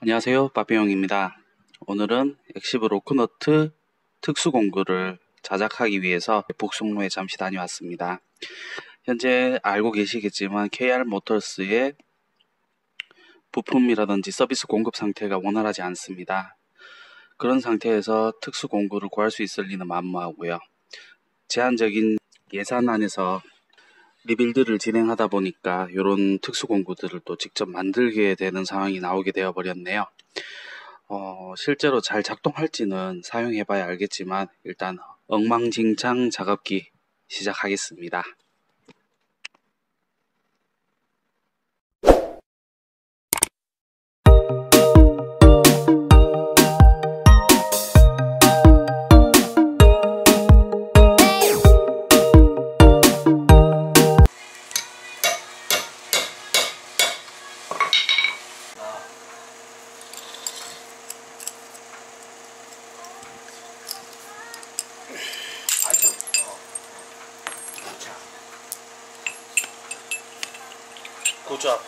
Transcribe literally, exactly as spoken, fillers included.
안녕하세요, 빠삐용입니다. 오늘은 엑시브 로크너트 특수공구를 자작하기 위해서 북송로에 잠시 다녀왔습니다. 현재 알고 계시겠지만 케이알 모터스의 부품이라든지 서비스 공급 상태가 원활하지 않습니다. 그런 상태에서 특수공구를 구할 수 있을 리는 만무하고요. 제한적인 예산 안에서 리빌드를 진행하다 보니까 이런 특수공구들을 또 직접 만들게 되는 상황이 나오게 되어 버렸네요. 어, 실제로 잘 작동할지는 사용해봐야 알겠지만 일단 엉망진창 작업기 시작하겠습니다. 아니요. 어. 자, 고작.